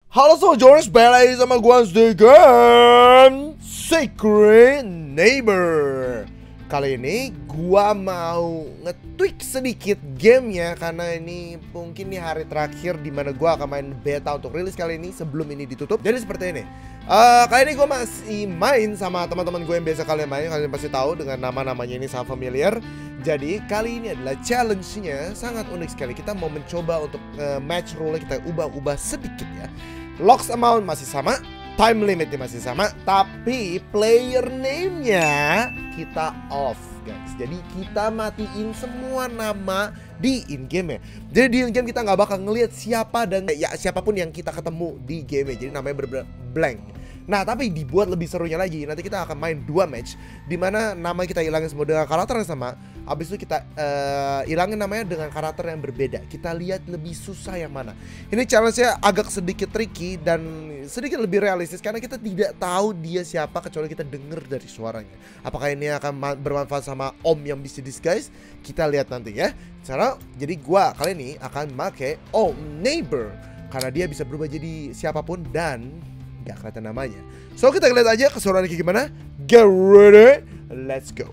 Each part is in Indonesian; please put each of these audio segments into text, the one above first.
Halo semua Jonas, balik lagi sama gua di game Secret Neighbor. Kali ini gua mau nge-tweak sedikit gamenya karena ini mungkin nih hari terakhir dimana gua akan main beta untuk rilis kali ini sebelum ini ditutup. Jadi seperti ini. Kali ini gue masih main sama teman-teman gue yang biasa kalian main. Kalian pasti tahu dengan nama-namanya ini sangat familiar. Jadi kali ini adalah challenge-nya sangat unik sekali. Kita mau mencoba untuk match rule kita ubah-ubah sedikit ya. Locks amount masih sama, time limitnya masih sama, tapi player name-nya kita off guys. Jadi kita matiin semua nama di in-game ya. Jadi di in-game kita nggak bakal ngelihat siapa dan ya siapapun yang kita ketemu di game ya. Jadi namanya bener-bener blank. Nah tapi dibuat lebih serunya lagi, nanti kita akan main 2 match dimana nama kita hilangin semua dengan karakter yang sama. Habis itu kita hilangin namanya dengan karakter yang berbeda. Kita lihat lebih susah yang mana. Ini challenge-nya agak sedikit tricky dan sedikit lebih realistis karena kita tidak tahu dia siapa kecuali kita denger dari suaranya. Apakah ini akan bermanfaat sama Om yang bisa disguise? Kita lihat nanti ya. Jadi gua kali ini akan pakai Om Neighbor karena dia bisa berubah jadi siapapun dan gak kelihatan namanya. So kita lihat aja keseruannya kayak gimana. Get ready, let's go.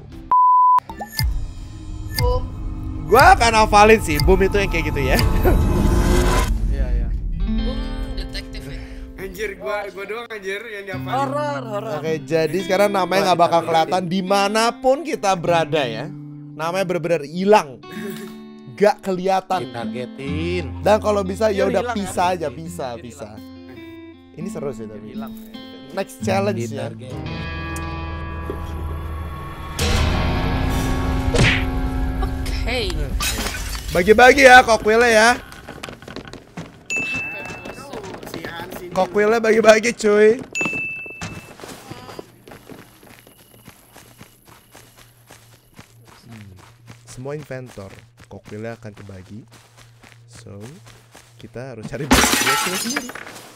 Boom. Gua akan hafalin sih boom itu yang kayak gitu ya. Iya. Boom detektif ya. Anjir, gua doang anjir yang dihafalin. Horor. Oke, jadi sekarang namanya nggak bakal kelihatan dimanapun kita berada ya. Namanya bener-bener hilang, gak kelihatan. Targetin. Dan kalau bisa ya udah hilang, pisah kan? aja, bisa. Ini seru sih tapi. Hilang. Next challenge ya. Hey. Bagi-bagi ya kokwilnya ya. Sian sini. Kokwilnya bagi-bagi cuy. Semua inventor kokwilnya akan kebagi. So kita harus cari bagi sendiri.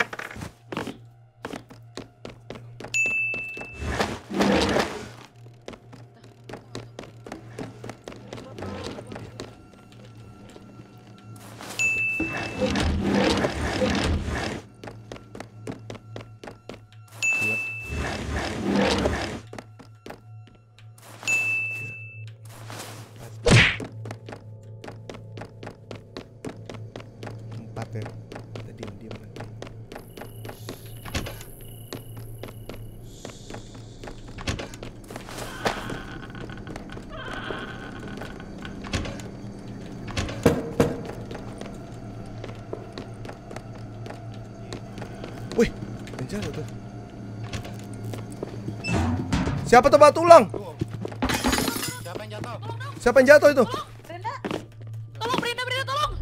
Ya. Kita diam-diam nanti. Wih, bencana tuh. Siapa tebak tulang? Siapa yang jatuh? Siapa yang jatuh itu? Brenda. Tolong Brenda, tolong.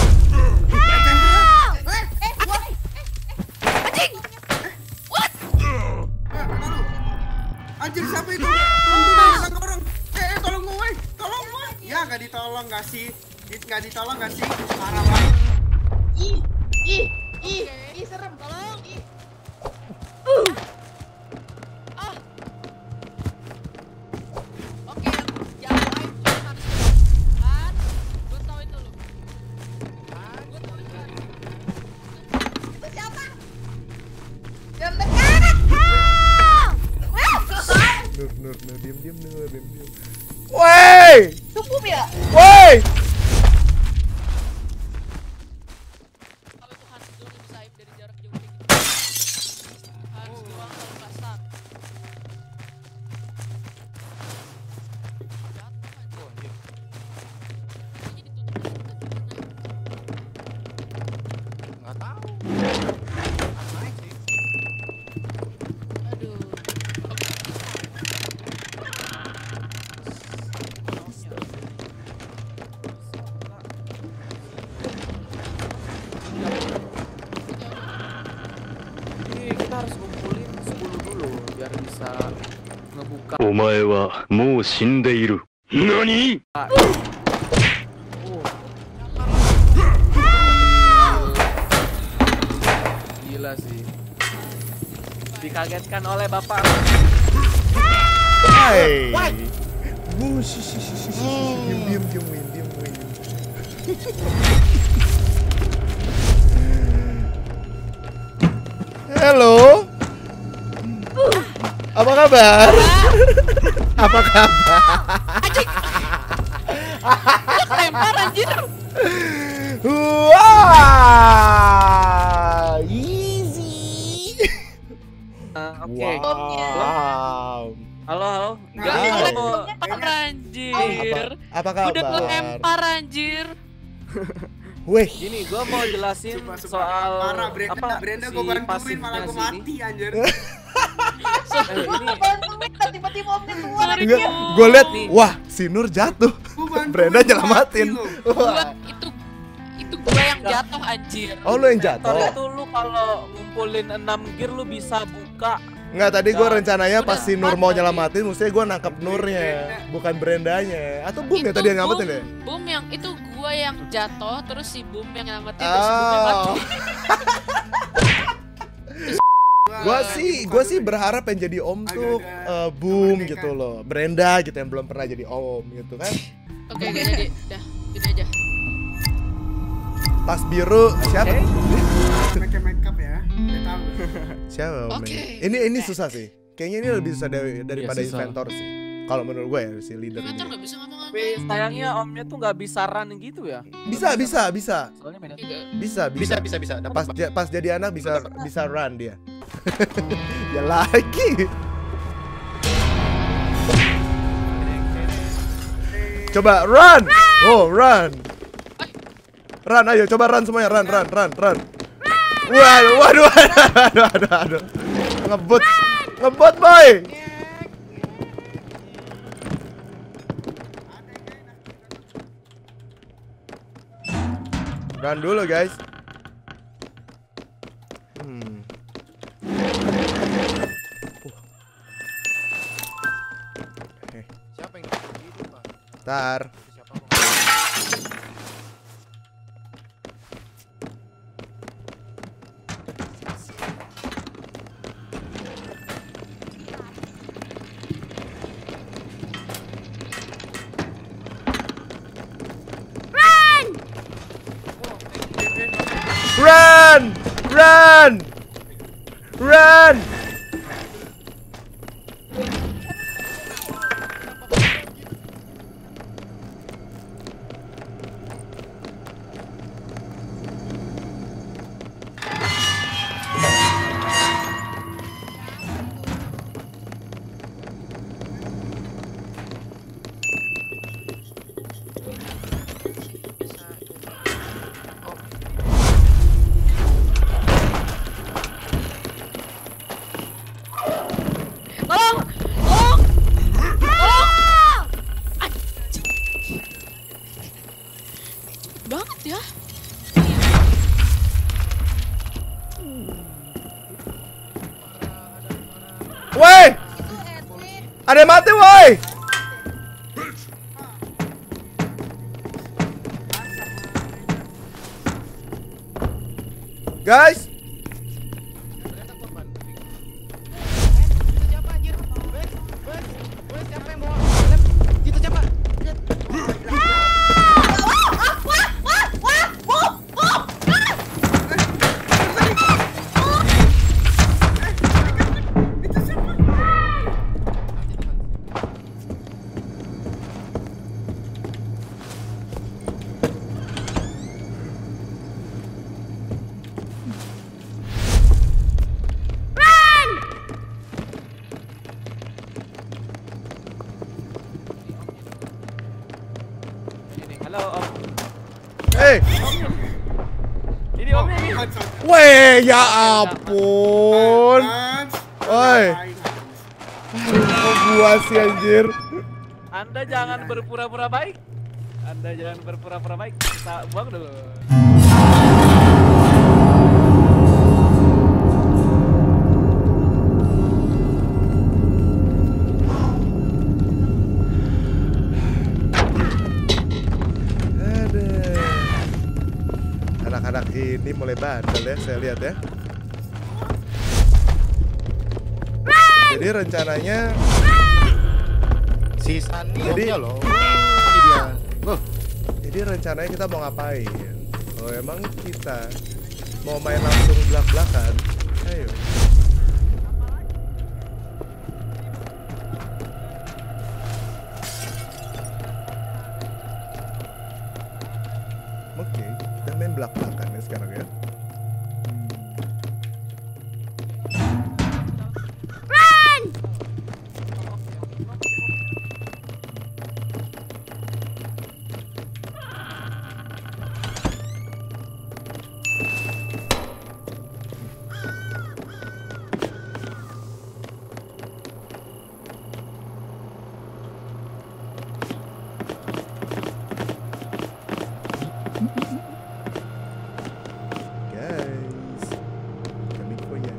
Anjir, siapa itu? Tolong orang. Tolong gue. Ya enggak ditolong enggak sih? Enggak ditolong enggak sih? Parah banget. Ih, serem, tolong. Oke, yang lain cuma harus kan. Gue tauin dulu. Itu siapa? Jangan dekat. Nur, diam. Woi! Cukup ya? Woi! Kalau itu Hans dulu bisa aim dari jarak jauh kayak gitu. Hans doang kalau nggak start. Jatuh aja. Ini ditutup Nggak tahu. aduh. Ini kita harus ngumpulin 10 dulu biar bisa ngebuka. お前はもう死んでいる。何？ Gila sih. Dikagetkan oleh bapak. Hai. Diam, Win. Halo. Apa kabar? Apa kabar? Lempar anjir. Wah, easy. Oke. Wow. Halo. Enggak, Halo. gua mau Lempar anjir. Apa kabar? Udah lempar anjir. Weh, gini, gua mau jelasin Sumpah, soal parah Brenda, apa gue bantuin malah gue pasifnya mati anjir. ini. Tiba-tiba omnya keluar. Sorry, enggak, Bu. gue liat, Nih. wah, si Nur jatuh. Gua bantuin, Brenda gua nyelamatin. mati loh. Gua itu gua yang jatuh anjir. Oh, lu yang Motor jatuh? itu lu kalau ngumpulin 6 gear lu bisa buka. Enggak, tadi gue rencananya Udah pas si Nur mau tadi. nyelamatin, mestinya gue nangkep Nurnya, bukan Brendanya. Atau Boom ya Itu tadi yang nyelamatin ya? Boom yang itu gua yang jatuh, terus si Boom yang nyelamatin, terus si Boomnya mati. Oh. Gue sih berharap yang jadi om tuh Boom gitu loh, Brenda gitu yang belum pernah jadi om gitu kan. Oke, gak jadi. Dah, gini aja. Tas biru siapa? Make up ya. Udah tahu. Siapa om Oke. ini susah sih. Kayaknya ini lebih susah daripada Iya, susah. inventor sih. Kalau menurut gue ya si leader Inventor ini. gak bisa ngomong-ngomong. Tapi sayangnya omnya tuh nggak bisa run gitu ya. Bisa. Soalnya beda. Bisa. Pas jadi anak bisa run dia. Ya lagi. Coba run. Oh, run. Run, ayo coba run semuanya, run. Waduh. Ngebot boy. Run dulu guys. Siapa yang gitu, Pak? Ntar. Siapa Run. Tolong! Anjing. Banget ya. Woi, ada yang mati woi. Guys, siapa anjir? Wes, siapa yang bawa? Itu siapa? Ini, halo om. Ini omnya nih. weh ya ampun. Oi. Kok gua sih anjir. Anda jangan berpura-pura baik. Kita buang dulu. Aduh. Anak-anak ini mulai bandel ya, saya lihat ya. Jadi rencananya Si Sani Jadi- omnya loh. Ini dia. Jadi rencananya kita mau ngapain? Oh emang kita mau main langsung belak-belakan? Ayo. belak-belakan ya sekarang ya. Guys, coming for you.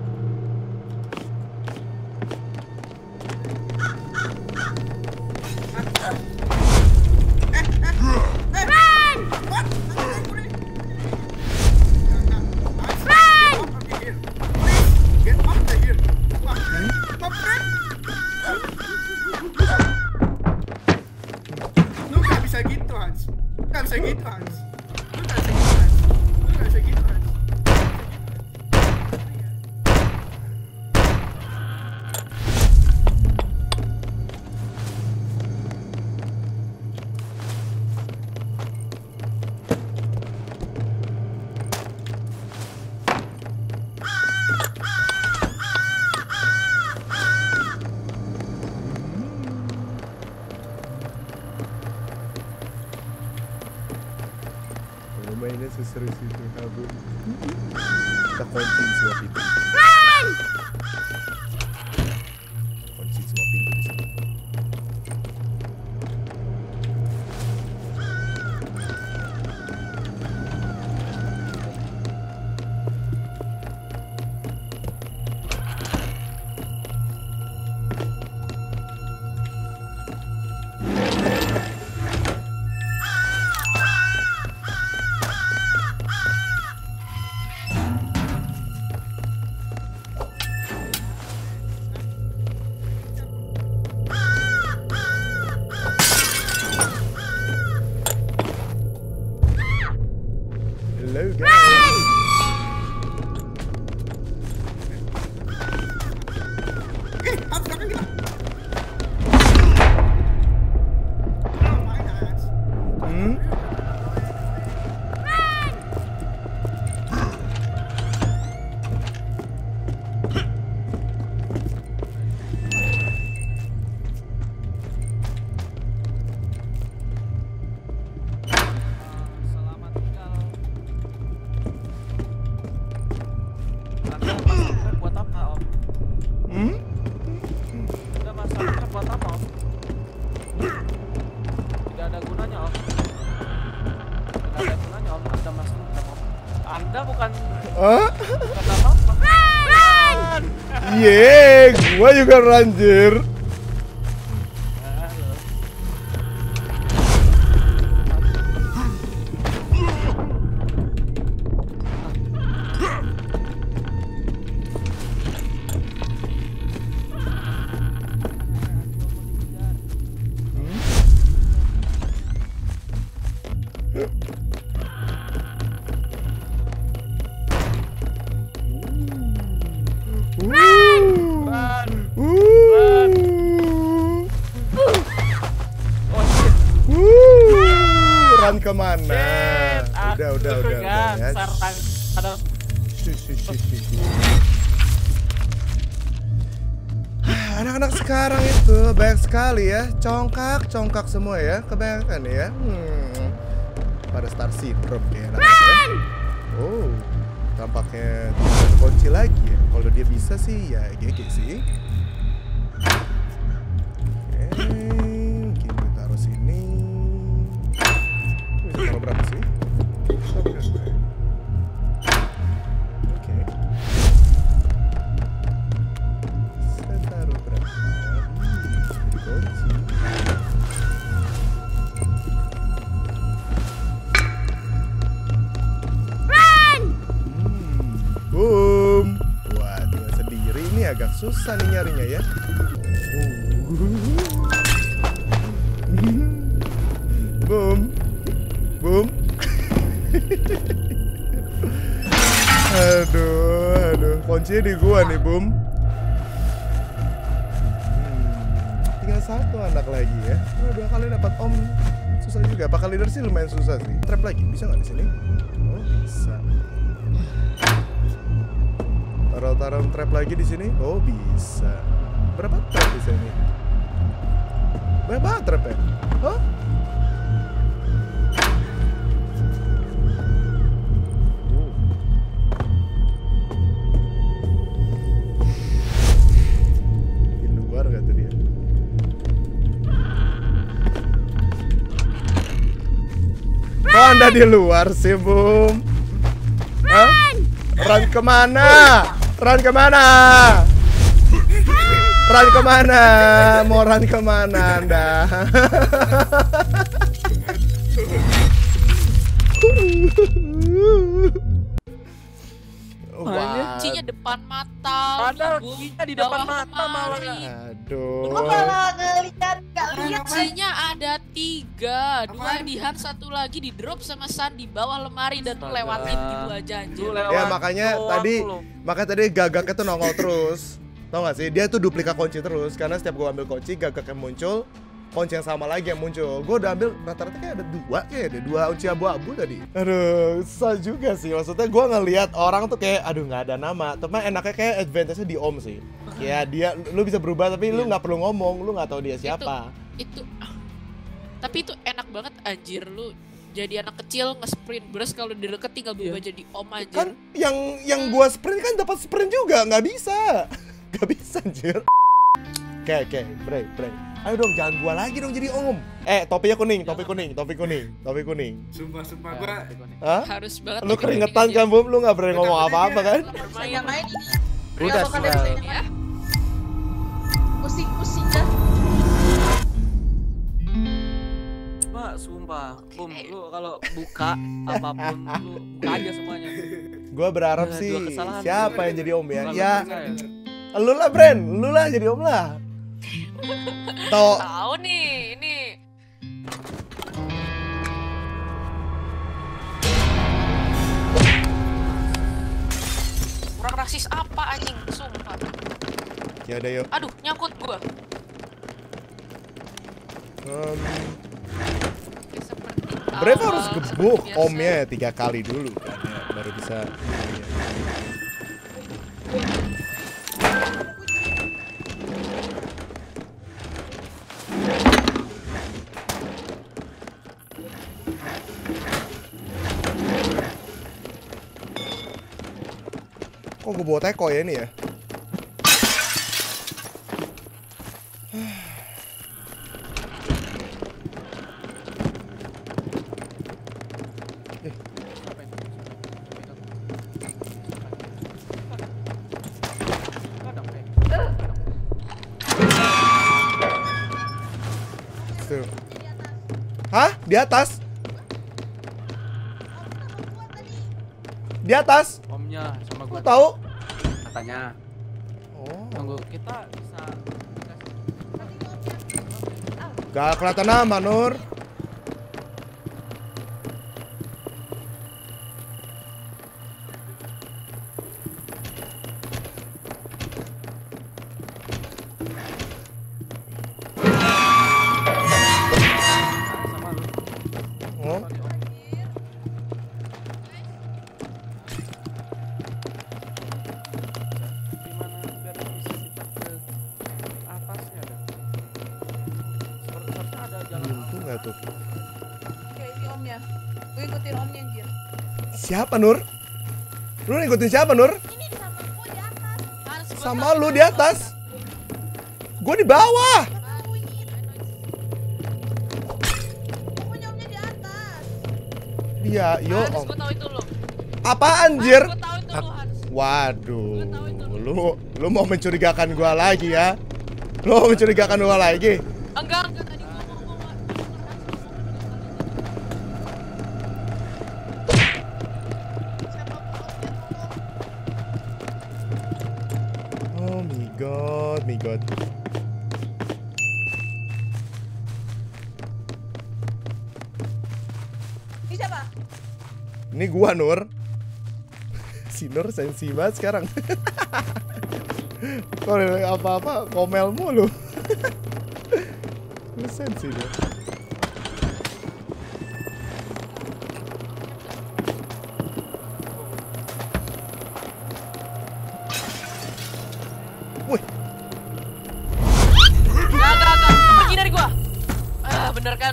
Lu gak bisa gitu, Hans. Gak bisa gitu, Hans. Lu gak bisa gitu, Hans. Lu gak bisa gitu, Hans. Mainnya seserius itu kabur. Kita kunci semua pintu. Kunci semua pintu di sini. Hello guys. Hans, kapan kita? Ngapain, Hans? Selamat tinggal. Anda masuk buat apa, Om? Udah masuknya buat apa, Om? Tidak ada gunanya, Om. Tidak ada gunanya, Om. Anda masuknya, Om. Anda bukan apa-apa. Yeay, gua juga ranjir. Run kemana? Udah ya. Anak-anak sekarang itu banyak sekali ya, congkak semua ya, kebanyakan ya. Pada star syndrome kayak anak-anak ya. Oh, tampaknya tidak kunci lagi ya. Kalau dia bisa sih ya GG sih. Oke, kita taruh sini. Bisa taruh berapa sih? Oke. Saya taruh berapa? Dikunci. Boom. Wah, tinggal sendiri ini agak susah nih nyarinya ya. Boom. Aduh, kuncinya di gua nih, Boom. Tinggal satu anak lagi ya. Dua kali dapat Om susah juga. Pakai leader sih lumayan susah sih. Trap lagi, bisa nggak di sini? Oh bisa. Taruh trap lagi di sini? Oh bisa. Berapa trap di sini? Berapa trap ya? Hah? Oh, Anda di luar sih, Bum. Run kemana? Run kemana? Run kemana? Mau run kemana Anda? Kuncinya depan mata. Padahal kuncinya di depan mata malah. Aduh. Gua malah ngeliat, gak lihat. Kuncinya ada 3, 2 di hand, 1 lagi di drop sama San di bawah lemari dan lu lewatin gitu aja anjir. Ya makanya tadi gagaknya tuh nongol terus. Tau gak sih? Dia tuh duplikat kunci terus karena setiap gua ambil kunci gagaknya muncul, kunci yang sama lagi yang muncul. Gue udah ambil rata-rata kayak ada 2 kunci abu-abu tadi. Aduh, susah juga sih. Maksudnya gue ngelihat orang tuh kayak aduh nggak ada nama. Tapi enaknya kayak advantage-nya di Om sih. Ya dia lu bisa berubah tapi lu nggak perlu ngomong, lu nggak tahu dia siapa. Tapi itu enak banget anjir, lu jadi anak kecil nge-sprint burst kalau di deket tinggal berubah jadi Om aja. Kan yang gua sprint kan dapat sprint juga, nggak bisa. Nggak bisa anjir. Oke, break. Ayo dong, jangan gua lagi dong jadi Om. Topinya kuning. Sumpah gua. Hah? Harus banget. Lu keringetan kan, Bum? Lu nggak berani ngomong apa-apa kan? Yang lain ini. Udah sih. Ya. Pusing dah. Sumpah, Bum, lu kalau buka apapun lu buka aja semuanya. Gua berharap Dua sih kesalahan. siapa yang jadi Om ya? Kurang Ya, lebih saya. lu lah Bren, lu lah jadi Om lah. Tahu nih, ini. Kurang rasis apa anjing, sumpah. Ya udah yuk. Aduh, nyangkut gua. Seperti Brave apa, harus gebuk seperti biasa. Omnya 3 kali dulu kan ya, baru bisa. Kok gue bawa teko ya ini ya? Tuh. Hah? Di atas? Di atas? Omnya sama gua Kok tahu? katanya. Oh. Tunggu, kita bisa Gak kelihatan nama, Nur. sama lu. Oh. Gimana biar bisa kita ke atasnya dah. Sepertinya ada jalan. Buntu gak tuh? Oke, ini Omnya. Gue ikutin Omnya anjir. Siapa, Nur? Lu ngikutin siapa, Nur? Ini di samping gue di atas. Sama lu di atas. Gue di bawah. Pokoknya Omnya di atas. Iya, yo Hans, Om. gua tahu itu lu. Apa anjir? Hans, gua tahu itu lu, Hans. Waduh, lu mau mencurigakan gua lagi ya? Lu mau mencurigakan gua lagi? Enggak tadi gua mau Oh my god. Ini siapa? Ini gua, Nur. Si Nur sensi banget sekarang. Kalau apa-apa komel mulu. Lu sensi dia. kalian.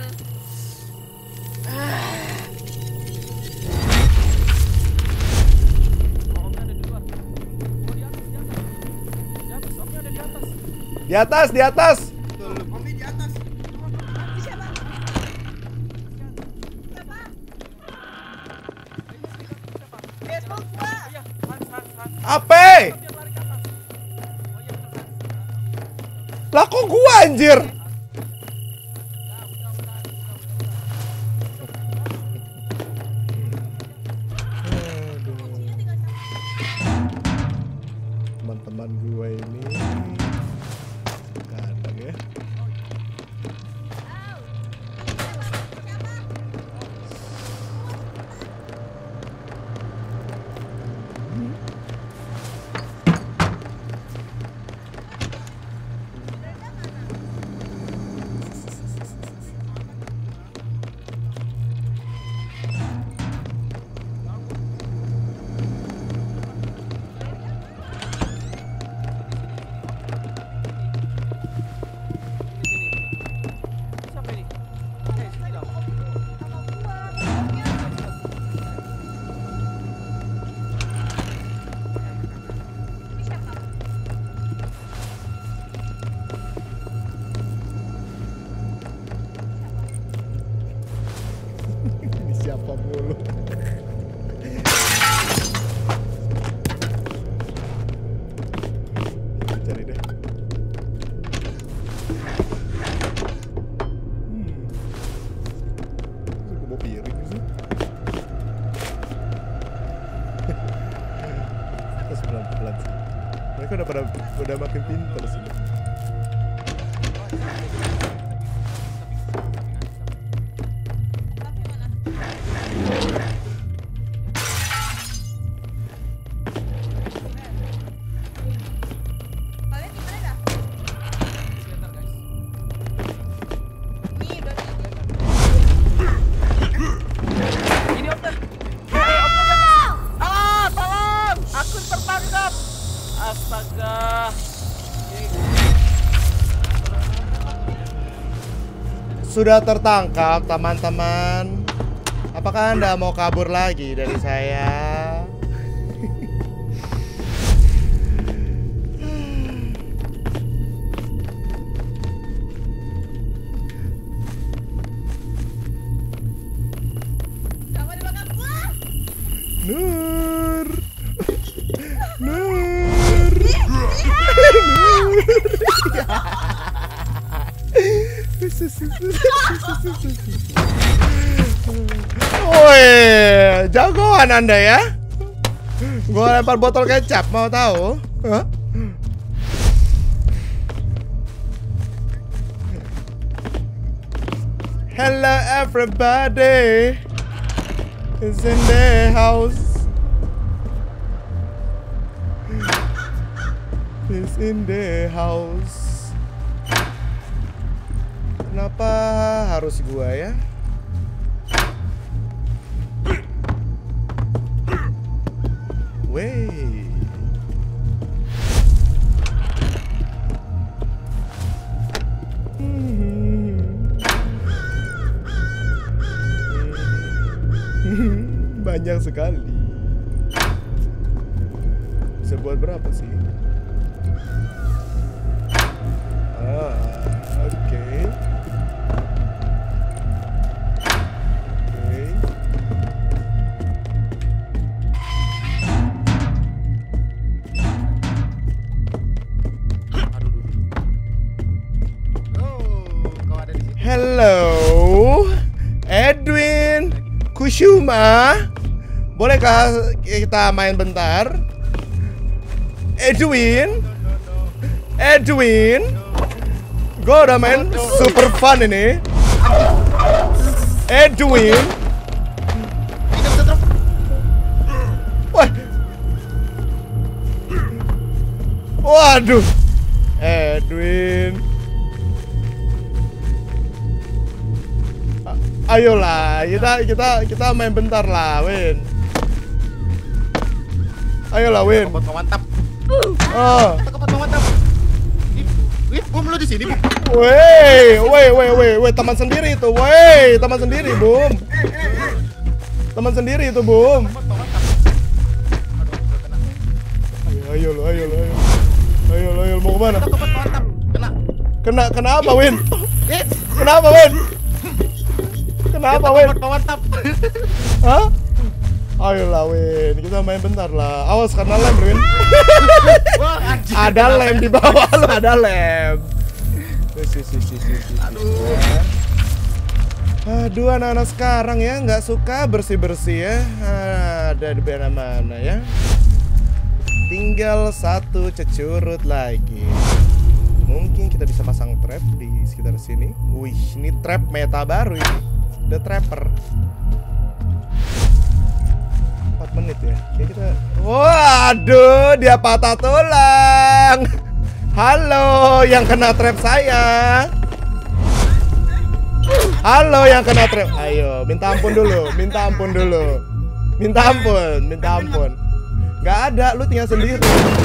Omnya ada di luar. Oh, di atas, di atas. Di atas, omnya ada di atas. Di atas, di atas. Omnya di atas. Siapa? Siapa? Facebook gua. Iya, Hans. Apa? Dia lari ke atas. Oh iya, bener, Hans. Lah kok gua anjir? Teman-teman gue ini kadang ya. Siapa ini? Sini dong. Sama gua. Omnya. Ini siapa? Ini siapa mulu? Cari deh. Gue mau piring sih. Terus pelan-pelan sih. Mereka udah makin pintar sih. Tapi mana? Kalian di mana dah? Sebentar, guys. Nih, udah nih. Ini omnya. Omnya di atas. Ah, tolong! Aku tertangkap. Astaga. Sudah tertangkap, teman-teman. Apakah Anda mau kabur lagi dari saya? Sama di belakang gua. Nur. Nur. Woi, jagoan Anda ya? Gua lempar botol kecap, mau tahu? Hah? Hello everybody, is in the house. Is in the house. Kenapa harus gua ya? Wey. Banyak sekali. Bisa buat berapa sih? Oke. Hello, Edwin, Kushuma. Bolehkah kita main bentar? Edwin, gue udah main super fun ini. Edwin, wah, waduh, Edwin. Ayolah, kita main bentar lah, Win. Ayolah, Win. Mantap. Oh. Mantap. Bum lu di sini, Bum. Weh, teman sendiri itu, teman sendiri, Bum. Teman sendiri itu, Bum. Ayo lo, mau kemana? Kena apa, Win? Kenapa, Win? Mantap. Hah? Ayolah, Win, kita main bentar lah. Awas karena lem, Win. Ada lem di bawah lo, ada lem. Aduh, anak-anak sekarang ya nggak suka bersih-bersih ya. Ada di mana-mana ya. Tinggal satu cecurut lagi. Mungkin kita bisa pasang trap di sekitar sini. Wih, ini trap meta baru ini. The Trapper. 4 menit ya. Kayak kita. Waduh, dia patah tulang. Halo, yang kena trap saya. Halo, yang kena trap. Ayo, minta ampun dulu. Minta ampun. Gak ada, lu tinggal sendiri.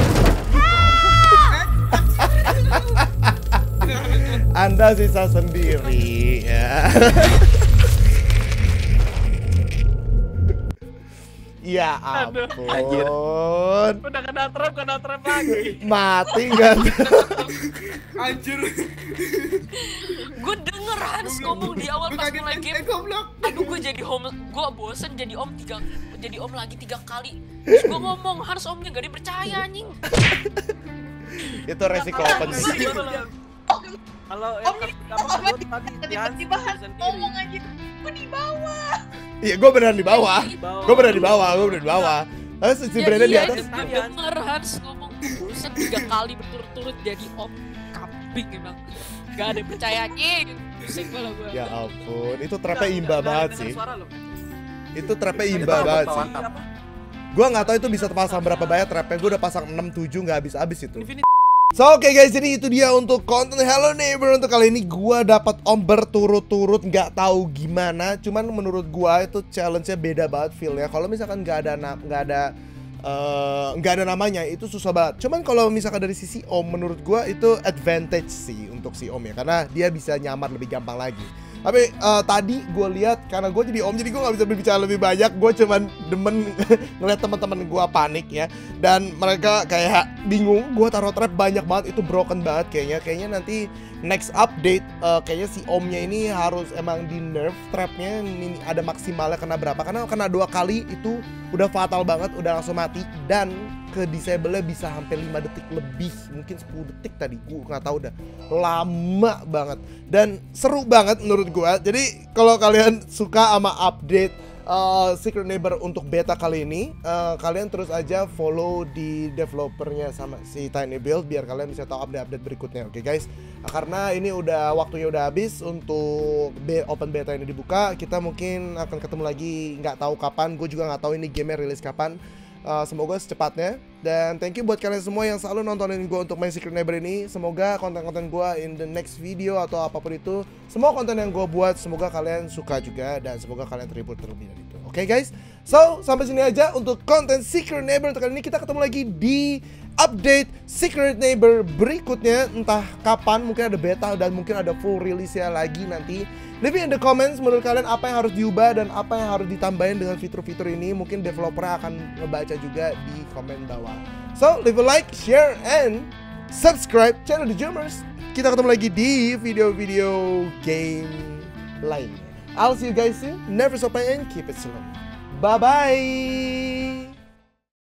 Anda sisa sendiri ya. Ya ampun. Udah kena trap lagi. Mati gak? Anjir. Gue denger Hans ngomong di awal pas mulai game. Aduh, gue jadi om, gue bosen jadi om lagi 3 kali. Terus gue ngomong Hans omnya gak dipercaya anjing. Itu resiko open sih. Kalau tiba-tiba Hans ngomong aja, gue di bawah. Iya, gue beneran di bawah. Terus si Brenda di atas. Gue denger Hans ngomong bosen 3 kali berturut-turut jadi om kambing emang. Gak ada yang percaya anjing. Pusing kepala gue. Ya ampun, itu trapnya imba banget sih. Itu trapnya imba banget sih. Gue nggak tahu itu bisa terpasang berapa banyak trapnya. Gue udah pasang 6-7 nggak habis-habis itu. So oke guys, jadi itu dia untuk konten Hello Neighbor untuk kali ini. Gua dapat om berturut-turut, nggak tahu gimana. Cuman menurut gua itu challenge-nya beda banget feel-nya. Kalau misalkan nggak ada namanya itu susah banget. Cuman kalau misalkan dari sisi om, menurut gua itu advantage sih untuk si om ya, karena dia bisa nyamar lebih gampang lagi. Tapi tadi gue lihat karena gue jadi om, jadi gue nggak bisa berbicara lebih banyak. Gue cuman demen ngeliat teman-teman gue panik ya, dan mereka kayak bingung. Gue taruh trap banyak banget, itu broken banget kayaknya. Kayaknya nanti next update kayaknya si omnya ini harus emang di nerf trapnya. Ini ada maksimalnya kena berapa? Karena kena 2 kali itu udah fatal banget, udah langsung mati, dan ke disable-nya bisa sampai 5 detik lebih, mungkin 10 detik tadi, gue nggak tahu dah, lama banget dan seru banget menurut gue. Jadi kalau kalian suka sama update Secret Neighbor untuk beta kali ini, kalian terus aja follow di developernya sama si Tiny Build biar kalian bisa tahu update-update berikutnya. Oke guys, karena ini udah waktunya udah habis untuk open beta ini dibuka. Kita mungkin akan ketemu lagi nggak tahu kapan, gue juga nggak tahu ini game rilis kapan. Semoga secepatnya. Dan thank you buat kalian semua yang selalu nontonin gue untuk main Secret Neighbor ini. Semoga konten-konten gue in the next video atau apapun itu, semua konten yang gue buat semoga kalian suka juga, dan semoga kalian terhibur terlebih dari itu. Oke guys, so sampai sini aja untuk konten Secret Neighbor untuk kali ini. Kita ketemu lagi di update Secret Neighbor berikutnya, entah kapan, mungkin ada beta dan mungkin ada full release ya lagi nanti. Leave in the comments menurut kalian apa yang harus diubah dan apa yang harus ditambahin dengan fitur-fitur ini. Mungkin developer akan ngebaca juga di komen bawah. So leave a like, share, and subscribe channel The Joomers. Kita ketemu lagi di video-video game lainnya. I'll see you guys soon. Never stop playing and keep it slow. Bye bye.